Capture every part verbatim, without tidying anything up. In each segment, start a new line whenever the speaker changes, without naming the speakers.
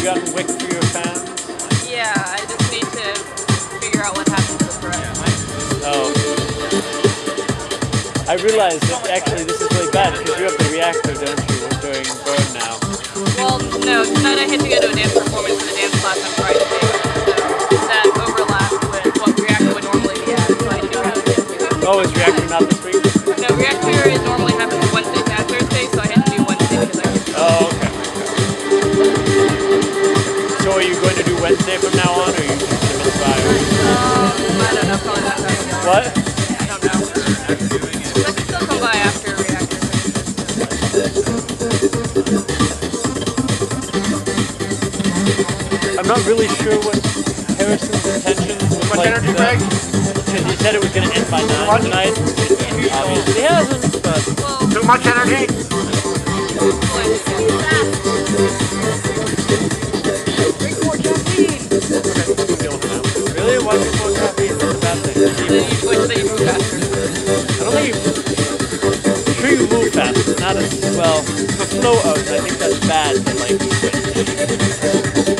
gotten wick for your fans?
Yeah, I just need to figure out what happened to the thread.
Oh. I realized that actually this is really bad because you have the reactor, don't you, during burn now?
Well, no, tonight I had to go to a dance performance for the dance class I'm trying to take, so that overlapped with what reactor would normally be at, so I do have to get to it.
Oh, is reactor not this week?
No, reactor is normally happens Wednesdays and Thursdays, so I had to do Wednesday because I could.
Oh, okay. So are you going to do Wednesday from now on, or are you just going to miss fire?
Um, I don't know, probably not that.
What?
I don't know. I can still come by after reactor.
I'm not really sure what Harrison's intentions were.
Much energy, Greg?
Because he said it was going to end by nine tonight. Obviously he hasn't, but...
Well,
Too much energy?
drink more caffeine.
Really? Why drink more caffeine? That's a bad thing.
Then you switch that you move faster.
I don't think you... I'm sure you move fast, but not as... Well, for flow outs, I think that's bad to, like, switch.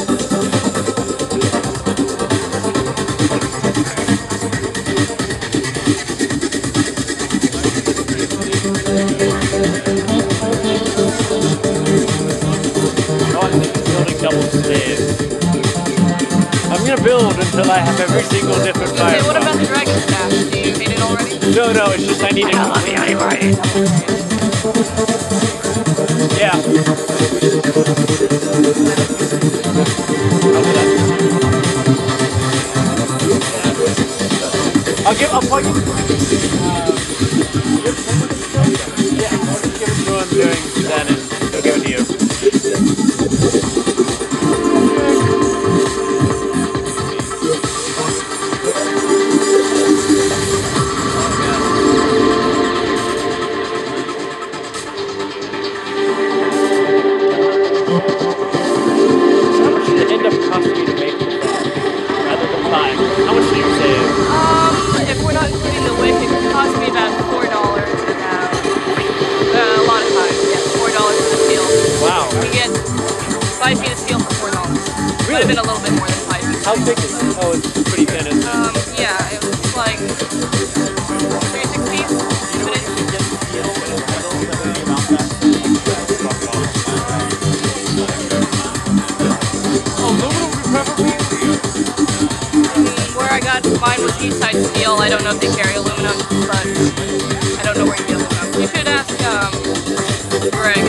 Double stairs. I'm gonna build until I have every single different fire.
Okay, what about the dragon staff? Do you hate it already?
No, no, it's just I need it. I love you anyway. Yeah. I'll give. I'll plug it. Uh, yeah, I'll just give it to him during then, and he'll give it to you.
Five feet of steel for four dollars.
Really?
Might have been a little bit more than five feet.
How thick is it? Oh, it's pretty thin, isn't it?
Um, yeah, it was like thirty-six feet.
Aluminum preferably?
Where I got mine was Eastside Steel. I don't know if they carry aluminum, but I don't know where you get aluminum. You should ask um, Greg.